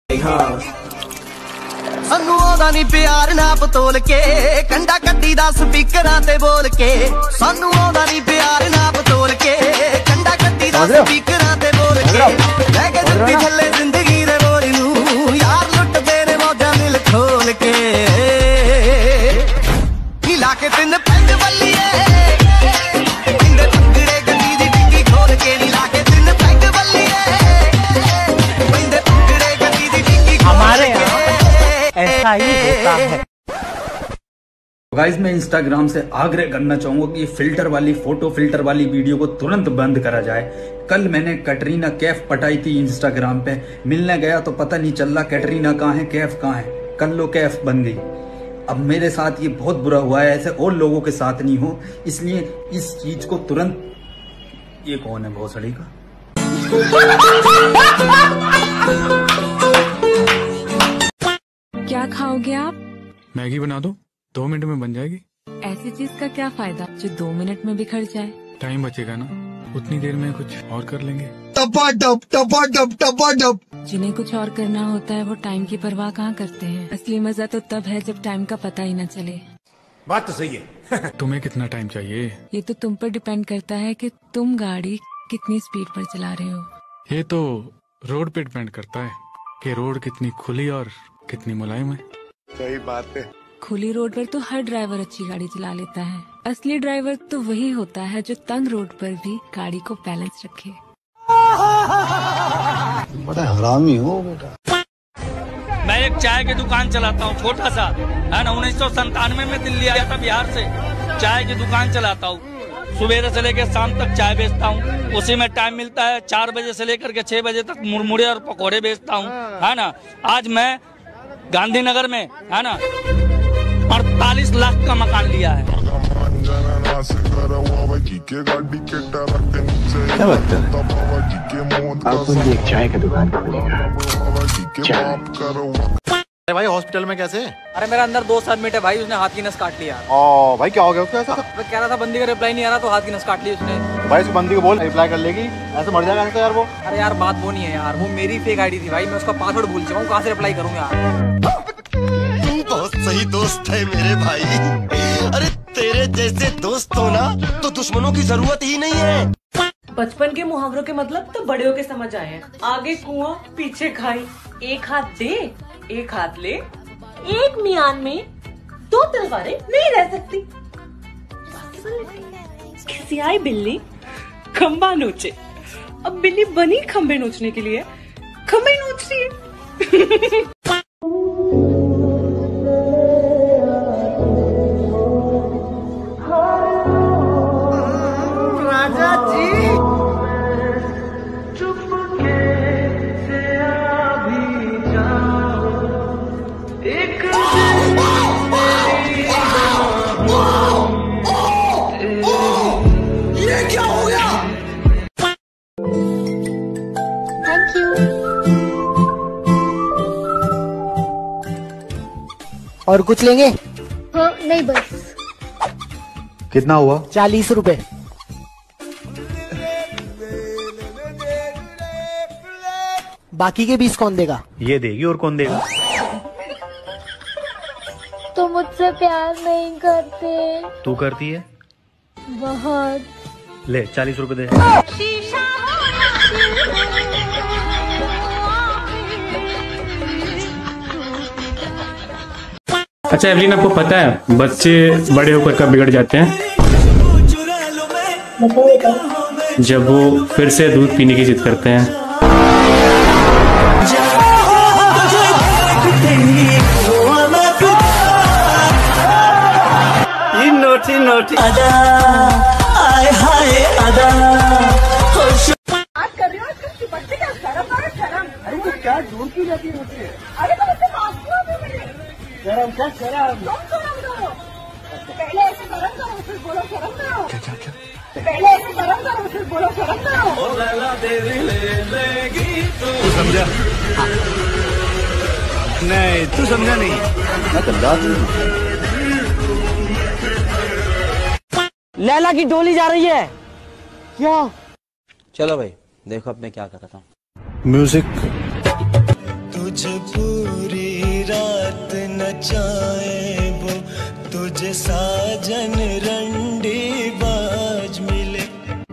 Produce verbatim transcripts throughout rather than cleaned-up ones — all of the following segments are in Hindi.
सानू ओदा नी प्यार नाप तोल के कंडा कड्डी दा स्पीकरां ते बोल के सानू ओदा नी प्यार नाप तोल के कंडा कड्डी दा स्पीकरां ते बोल के लेके जल्दी थल्ले जिंदगी दे बोल नू यार लुट तेरे मौजा दिल खोल के हिला के तिन पैग बल्लिए इंदे पकड़े गड्डी दी डिग्गी खोल के हिला के तिन पैग बल्लिए इंदे पकड़े गड्डी दी डिग्गी हमारे ऐसा ही होता है। गाइस मैं इंस्टाग्राम से आग्रह करना चाहूंगा कि ये फिल्टर वाली फोटो फिल्टर वाली वीडियो को तुरंत बंद करा जाए। कल मैंने कैटरीना कैफ पटाई थी इंस्टाग्राम पे, मिलने गया तो पता नहीं चल रहा कैटरीना कहाँ है कैफ कहाँ है, कल लो कैफ बन गई। अब मेरे साथ ये बहुत बुरा हुआ है, ऐसे और लोगों के साथ नहीं हो, इसलिए इस चीज को तुरंत। ये कौन है भोसड़ी का? क्या खाओगे आप? मैगी बना दो, दो मिनट में बन जाएगी। ऐसी चीज का क्या फायदा जो दो मिनट में बिखर जाए? टाइम बचेगा ना, उतनी देर में कुछ और कर लेंगे। टपा टप टपा टप टपा टप। जिन्हें कुछ और करना होता है वो टाइम की परवाह कहाँ करते हैं। असली मजा तो तब है जब टाइम का पता ही न चले। बात तो सही है। तुम्हें कितना टाइम चाहिए? ये तो तुम पर डिपेंड करता है कि तुम गाड़ी कितनी स्पीड पर चला रहे हो। ये तो रोड पे डिपेंड करता है कि रोड कितनी खुली और कितनी मुलायम है। सही बात है। खुली रोड पर तो हर ड्राइवर अच्छी गाड़ी चला लेता है। असली ड्राइवर तो वही होता है जो तंग रोड पर भी गाड़ी को बैलेंस रखे। बड़ा हरामी हो बेटा। मैं एक चाय की दुकान चलाता हूँ, छोटा सा है ना। उन्नीस सौ संतानवे में दिल्ली आया था बिहार से। चाय की दुकान चलाता हूँ, सुबह से लेकर शाम तक चाय बेचता हूँ। उसी में टाइम मिलता है, चार बजे से लेकर के छह बजे तक मुरमुरे और पकौड़े बेचता हूँ, है ना। आज मैं गांधीनगर में है ना अड़तालीस लाख का मकान लिया है। क्या बात है? आप मुझे एक चाय का दुकान खोलेगा। अरे भाई हॉस्पिटल में कैसे? अरे मेरा अंदर दोस्त एडमिट है भाई, उसने हाथ की नस काट लिया। ओ भाई क्या हो गया उसको ऐसा? मैं कह रहा था बंदी का रिप्लाई नहीं आ रहा तो हाथ की नस काट ली उसने। भाई उस बंदी को बोल रिप्लाई कर लेगी, ऐसे मर जाएगा ऐसे यार वो। अरे यार बात वो नहीं है यार, वो मेरी फेक आईडी थी भाई, मैं उसका पासवर्ड भूल चुका हूँ, कहाँ से रिप्लाई करूँ यार। बहुत सही दोस्त है मेरे भाई। अरे तेरे जैसे दोस्त हो ना तो दुश्मनों की जरूरत ही नहीं है। बचपन के मुहावरों के मतलब तो बड़े होके समझ आए हैं। आगे कुआं पीछे खाई, एक हाथ दे एक हाथ ले, एक मियान में दो तलवारें नहीं रह सकती। किसी आई बिल्ली खंबा नोचे, अब बिल्ली बनी खंबे नोचने के लिए, खंबे नोच रही है। राजा जी ये क्या हो गया? Thank you. और कुछ लेंगे? हाँ नहीं बस। कितना हुआ? चालीस रुपए। बाकी के बीस कौन देगा? ये देगी और कौन देगा? तो मुझसे प्यार नहीं करते। तू करती है? बहुत। ले चालीस रुपए दे। अच्छा एवलिन, आपको पता है बच्चे बड़े होकर कब बिगड़ जाते हैं? जब वो फिर से दूध पीने की जिद करते हैं। नोटी नोटी आदा आए हाय आदा बात कर रही हूँ बच्चे का शर्म आ शर्म। अरे तो क्या दूर की जाती है मुझसे? अरे तो मुझसे बात शर्म क्या शर्म? तुम शर्म करो पहले, ऐसे शर्म करो फिर बोलो शर्म करो। क्या क्या क्या? पहले ऐसे शर्म करो फिर बोलो शर्म करो। तू समझा नहीं? तू समझा नहीं? मैं समझा नहीं। लैला की डोली जा रही है क्या? चलो भाई देखो अब मैं क्या कर रहा था। म्यूजिक। तुझ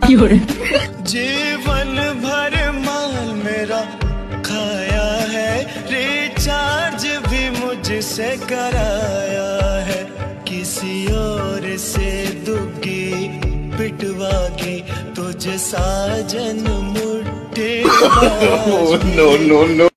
जीवन भर माल मेरा खाया है, रिचार्ज भी मुझसे कराया है, किसी और से दुगी पिटवा की तुझे साजन मुट्ठी। No no no.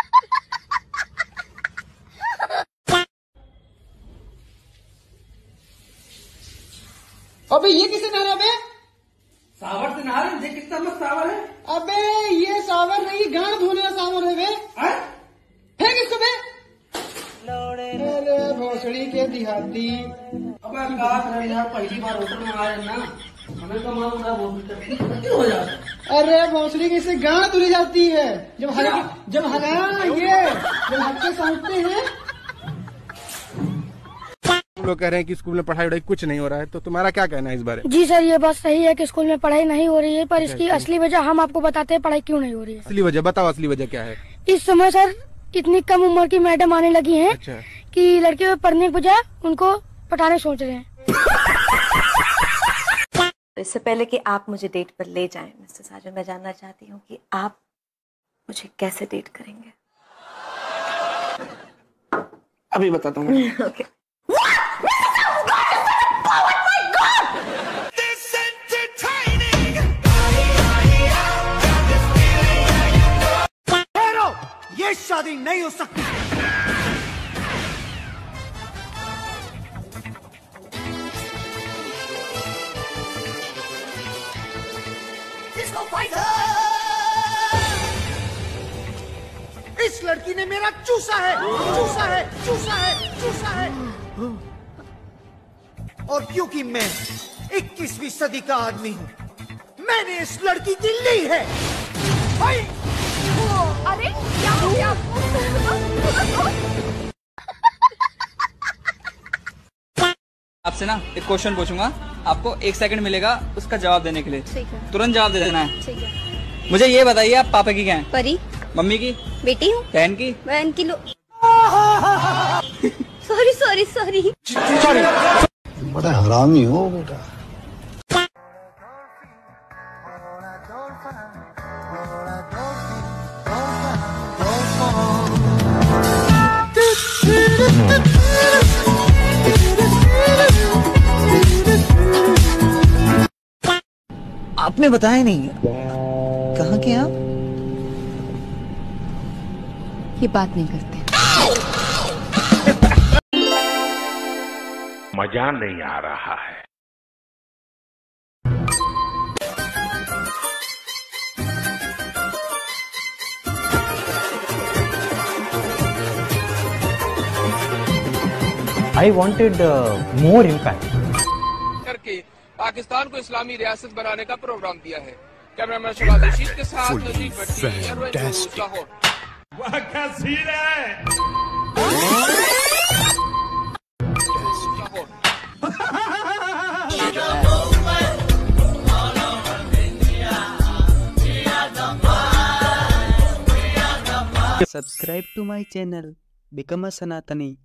अबे ये किसे नहा रहा है? सावर से नहा रहे, कितना मस्त सावर है। अबे ये सावर नहीं, गांड धोने का सावर है बे। फेंक इसको बे। अरे भोसड़ी के दिहाती। अबे यार पहली बार होटल में आ रहे ना, हमें तो मालूम था वो हो जाता है। अरे भोसड़ी की इससे गांड धुली जाती है जब हरे जब हरा ये जब हक्के समझते हैं। लोग कह रहे हैं कि स्कूल में पढ़ाई वढ़ाई कुछ नहीं हो रहा है, तो तुम्हारा क्या कहना है इस बारे में? जी सर, ये बात सही है कि स्कूल में पढ़ाई नहीं हो रही है, पर इसकी असली वजह हम आपको बताते हैं पढ़ाई क्यों नहीं हो रही है। असली वजह बताओ, असली वजह क्या है? इस समय सर इतनी कम उम्र की मैडम आने लगी हैं अच्छा। कि लड़के को पढ़ने के बजाय उनको पढ़ाने सोच रहे हैं। इससे पहले कि आप मुझे डेट पर ले जाएं मिस्टर साजन, मैं जानना चाहती हूँ कि आप मुझे कैसे डेट करेंगे? अभी बताता हूँ। ओके। ये शादी नहीं हो सकती। इस लड़की ने मेरा चूसा है, चूसा है, चूसा है, चूसा है। और क्योंकि मैं इक्कीसवीं सदी का आदमी हूँ, मैंने इस लड़की की ली है। भाई अरे क्या हो गया? आपसे ना एक क्वेश्चन पूछूंगा, आपको एक सेकंड मिलेगा उसका जवाब देने के लिए। ठीक है। तुरंत जवाब दे देना है। ठीक है। मुझे ये बताइए, आप पापा की क्या है? परी। मम्मी की? बेटी हूँ। बहन की? बहन की लो। Sorry sorry sorry sorry. बड़ा हरामी हो बेटा। आपने बताया नहीं, कहाँ के आप? ये बात नहीं करते। मजा नहीं आ रहा है। I wanted uh, more impact. करके पाकिस्तान को इस्लामी रियासत बनाने का प्रोग्राम दिया है। कैमरामैन शबाज रशीद के साथ नजीब भट्टी, लाहौर। वाह क्या सीन है। Subscribe to my channel, become a Sanatani.